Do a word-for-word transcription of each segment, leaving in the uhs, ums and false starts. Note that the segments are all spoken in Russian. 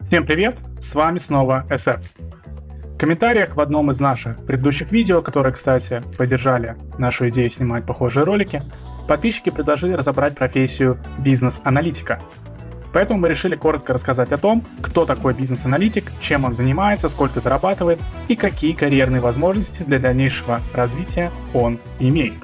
Всем привет, с вами снова эс эф. В комментариях в одном из наших предыдущих видео, которые, кстати, поддержали нашу идею снимать похожие ролики, подписчики предложили разобрать профессию бизнес-аналитика. Поэтому мы решили коротко рассказать о том, кто такой бизнес-аналитик, чем он занимается, сколько зарабатывает и какие карьерные возможности для дальнейшего развития он имеет.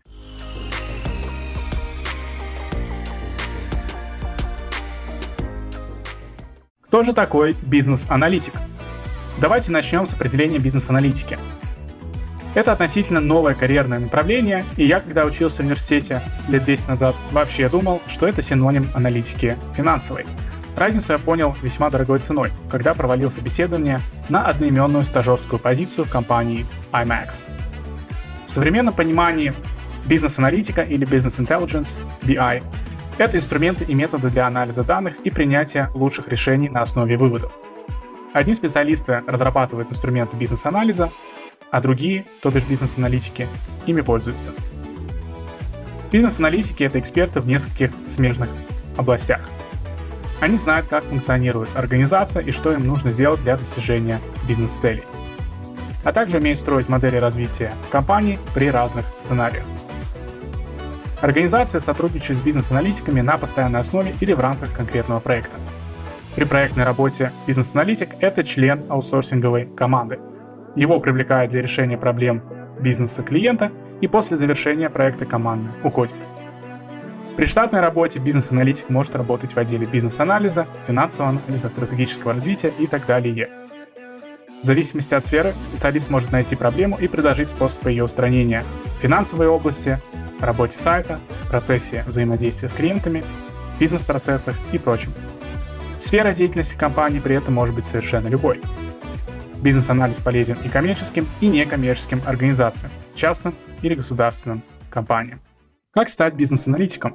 Кто же такой бизнес-аналитик? Давайте начнем с определения бизнес-аналитики. Это относительно новое карьерное направление, и я, когда учился в университете лет десять назад, вообще думал, что это синоним аналитики финансовой. Разницу я понял весьма дорогой ценой, когда провалил собеседование на одноименную стажерскую позицию в компании ай макс. В современном понимании бизнес-аналитика или Business Intelligence, би ай, это инструменты и методы для анализа данных и принятия лучших решений на основе выводов. Одни специалисты разрабатывают инструменты бизнес-анализа, а другие, то бишь бизнес-аналитики, ими пользуются. Бизнес-аналитики — это эксперты в нескольких смежных областях. Они знают, как функционирует организация и что им нужно сделать для достижения бизнес-целей, а также умеют строить модели развития компаний при разных сценариях. Организация сотрудничает с бизнес-аналитиками на постоянной основе или в рамках конкретного проекта. При проектной работе бизнес-аналитик — это член аутсорсинговой команды. Его привлекают для решения проблем бизнеса клиента, и после завершения проекта команда уходит. При штатной работе бизнес-аналитик может работать в отделе бизнес-анализа, финансового анализа, стратегического развития и так далее. В зависимости от сферы специалист может найти проблему и предложить способы ее устранения в финансовой области, работе сайта, процессе взаимодействия с клиентами, бизнес-процессах и прочем. Сфера деятельности компании при этом может быть совершенно любой. Бизнес-анализ полезен и коммерческим, и некоммерческим организациям, частным или государственным компаниям. Как стать бизнес-аналитиком?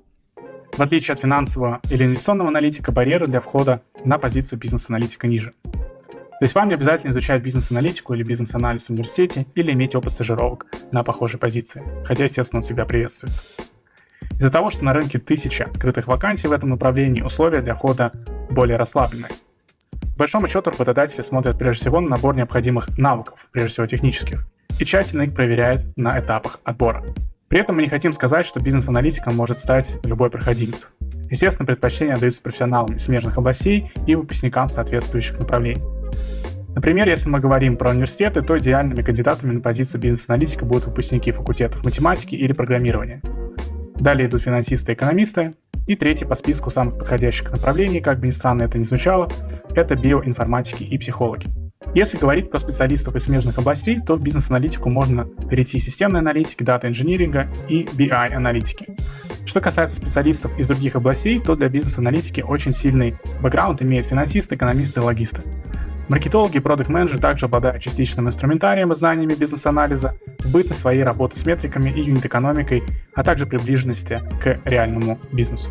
В отличие от финансового или инвестиционного аналитика, барьеры для входа на позицию бизнес-аналитика ниже. То есть вам не обязательно изучать бизнес-аналитику или бизнес-анализ в университете или иметь опыт стажировок на похожей позиции, хотя, естественно, он всегда приветствуется. Из-за того, что на рынке тысячи открытых вакансий в этом направлении, условия для входа более расслабленные. По большому счету, работодатели смотрят прежде всего на набор необходимых навыков, прежде всего технических, и тщательно их проверяют на этапах отбора. При этом мы не хотим сказать, что бизнес-аналитиком может стать любой проходимец. Естественно, предпочтения отдаются профессионалам из смежных областей и выпускникам соответствующих направлений. Например, если мы говорим про университеты, то идеальными кандидатами на позицию бизнес-аналитика будут выпускники факультетов математики или программирования. Далее идут финансисты и экономисты. И третий по списку самых подходящих направлений, как бы ни странно это ни звучало, это биоинформатики и психологи. Если говорить про специалистов из смежных областей, то в бизнес-аналитику можно перейти из системной аналитики, дата-инжиниринга и би ай-аналитики. Что касается специалистов из других областей, то для бизнес-аналитики очень сильный бэкграунд имеют финансисты, экономисты и логисты. Маркетологи и продакт-менеджеры также обладают частичным инструментарием и знаниями бизнес-анализа, в бытность своей работы с метриками и юнит-экономикой, а также приближенности к реальному бизнесу.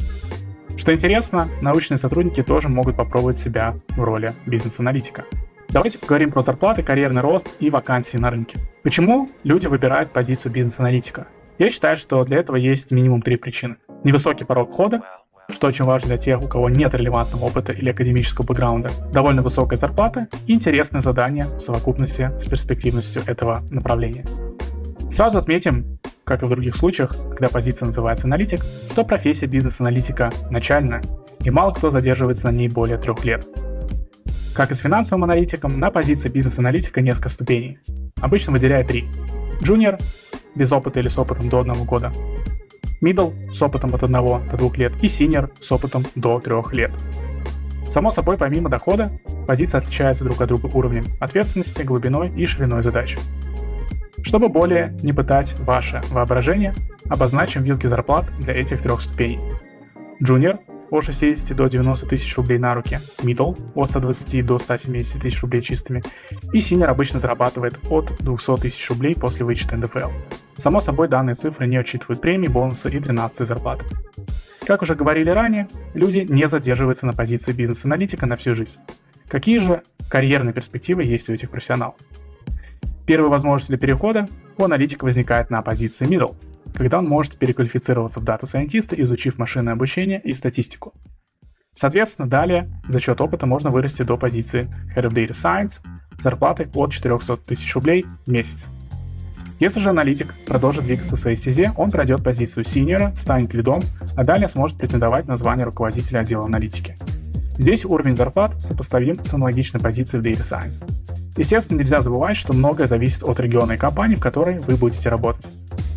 Что интересно, научные сотрудники тоже могут попробовать себя в роли бизнес-аналитика. Давайте поговорим про зарплаты, карьерный рост и вакансии на рынке. Почему люди выбирают позицию бизнес-аналитика? Я считаю, что для этого есть минимум три причины. Невысокий порог входа, что очень важно для тех, у кого нет релевантного опыта или академического бэкграунда, довольно высокая зарплата и интересное задание в совокупности с перспективностью этого направления. Сразу отметим, как и в других случаях, когда позиция называется аналитик, что профессия бизнес-аналитика начальная, и мало кто задерживается на ней более трех лет. Как и с финансовым аналитиком, на позиции бизнес-аналитика несколько ступеней. Обычно выделяют три. Junior, без опыта или с опытом до одного года. Middle с опытом от одного до двух лет и Senior с опытом до трех лет. Само собой, помимо дохода, позиции отличаются друг от друга уровнем ответственности, глубиной и шириной задач. Чтобы более не пытать ваше воображение, обозначим вилки зарплат для этих трех ступеней. Junior от шестидесяти до девяноста тысяч рублей на руки, Middle от ста двадцати до ста семидесяти тысяч рублей чистыми, и Senior обычно зарабатывает от двухсот тысяч рублей после вычета эн дэ эф эл. Само собой, данные цифры не учитывают премии, бонусы и тринадцатые зарплаты. Как уже говорили ранее, люди не задерживаются на позиции бизнес-аналитика на всю жизнь. Какие же карьерные перспективы есть у этих профессионалов? Первая возможность для перехода у аналитика возникает на позиции Middle, когда он может переквалифицироваться в дата-сайентиста, изучив машинное обучение и статистику. Соответственно, далее за счет опыта можно вырасти до позиции Head of Data Science с зарплатой от четырехсот тысяч рублей в месяц. Если же аналитик продолжит двигаться в своей стезе, он пройдет позицию синьора, станет лидом, а далее сможет претендовать на звание руководителя отдела аналитики. Здесь уровень зарплат сопоставим с аналогичной позицией в Data Science. Естественно, нельзя забывать, что многое зависит от региона и компании, в которой вы будете работать.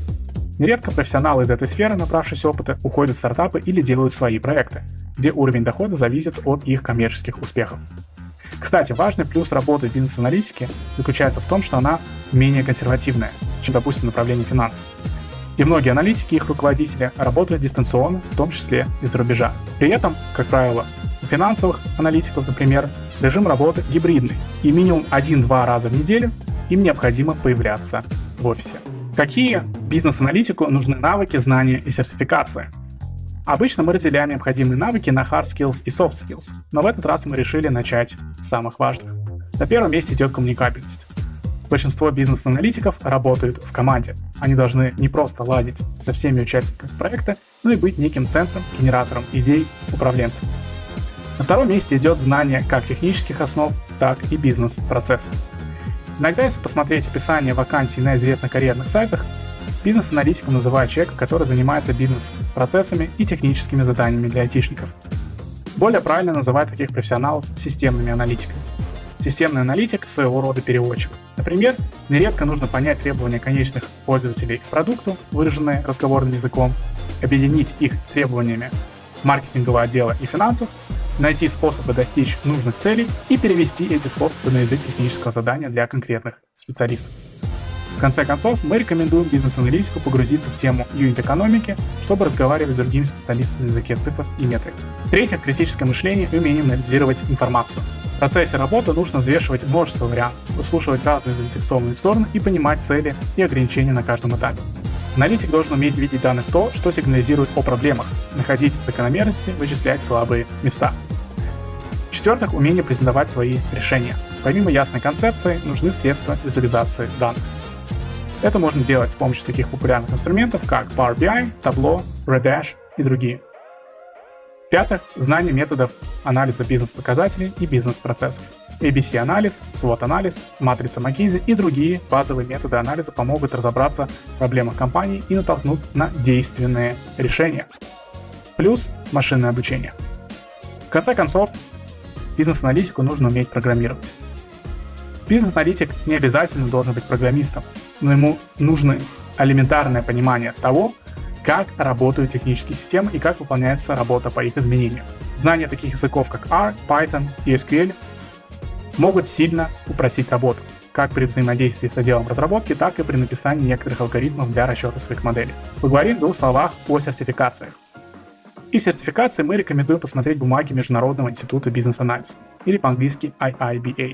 Нередко профессионалы из этой сферы, набравшись опыта, уходят в стартапы или делают свои проекты, где уровень дохода зависит от их коммерческих успехов. Кстати, важный плюс работы в бизнес-аналитике заключается в том, что она менее консервативная, чем, допустим, направление финансов. И многие аналитики и их руководители работают дистанционно, в том числе из-за рубежа. При этом, как правило, у финансовых аналитиков, например, режим работы гибридный, и минимум один-два раза в неделю им необходимо появляться в офисе. Какие бизнес-аналитику нужны навыки, знания и сертификации? Обычно мы разделяем необходимые навыки на hard skills и soft skills, но в этот раз мы решили начать с самых важных. На первом месте идет коммуникабельность. Большинство бизнес-аналитиков работают в команде. Они должны не просто ладить со всеми участниками проекта, но и быть неким центром, генератором идей, управленцем. На втором месте идет знание как технических основ, так и бизнес-процессов. Иногда, если посмотреть описание вакансий на известных карьерных сайтах, бизнес-аналитиком называют человека, который занимается бизнес-процессами и техническими заданиями для айтишников. Более правильно называть таких профессионалов системными аналитиками. Системный аналитик – своего рода переводчик. Например, нередко нужно понять требования конечных пользователей к продукту, выраженные разговорным языком, объединить их требованиями маркетингового отдела и финансов, найти способы достичь нужных целей и перевести эти способы на язык технического задания для конкретных специалистов. В конце концов, мы рекомендуем бизнес-аналитику погрузиться в тему юнит-экономики, чтобы разговаривать с другими специалистами на языке цифр и метрик. Третье – критическое мышление и умение анализировать информацию. В процессе работы нужно взвешивать множество вариантов, выслушивать разные заинтересованные стороны и понимать цели и ограничения на каждом этапе. Аналитик должен уметь видеть данных то, что сигнализирует о проблемах, находить закономерности, вычислять слабые места. В-четвертых, умение презентовать свои решения. Помимо ясной концепции, нужны средства визуализации данных. Это можно делать с помощью таких популярных инструментов, как Power би ай, Tableau, Redash и другие. В-пятых, знание методов анализа бизнес-показателей и бизнес-процессов. эй би си-анализ, свот-анализ, матрица Маккинзи и другие базовые методы анализа помогут разобраться в проблемах компании и натолкнут на действенные решения. Плюс машинное обучение. В конце концов, бизнес-аналитику нужно уметь программировать. Бизнес-аналитик не обязательно должен быть программистом, но ему нужно элементарное понимание того, как работают технические системы и как выполняется работа по их изменению. Знания таких языков, как R, Python и эс кью эль, могут сильно упростить работу, как при взаимодействии с отделом разработки, так и при написании некоторых алгоритмов для расчета своих моделей. Поговорим в двух словах о сертификациях. Из сертификации мы рекомендуем посмотреть бумаги Международного института бизнес-анализа, или по-английски ай ай би эй.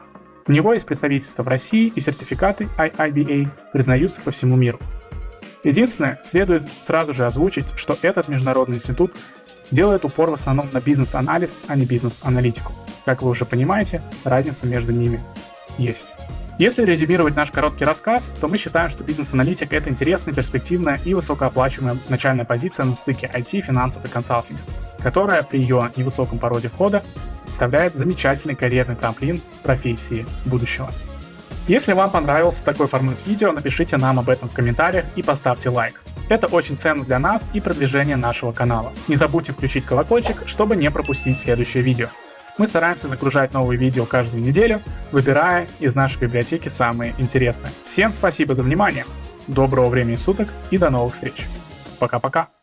У него есть представительство в России, и сертификаты ай ай би эй признаются по всему миру. Единственное, следует сразу же озвучить, что этот международный институт делает упор в основном на бизнес-анализ, а не бизнес-аналитику. Как вы уже понимаете, разница между ними есть. Если резюмировать наш короткий рассказ, то мы считаем, что бизнес-аналитик — это интересная, перспективная и высокооплачиваемая начальная позиция на стыке ай ти, финансов и консалтинга, которая при ее невысоком пороге входа представляет замечательный карьерный трамплин профессии будущего. Если вам понравился такой формат видео, напишите нам об этом в комментариях и поставьте лайк. Это очень ценно для нас и продвижение нашего канала. Не забудьте включить колокольчик, чтобы не пропустить следующее видео. Мы стараемся загружать новые видео каждую неделю, выбирая из нашей библиотеки самые интересные. Всем спасибо за внимание, доброго времени суток и до новых встреч. Пока-пока.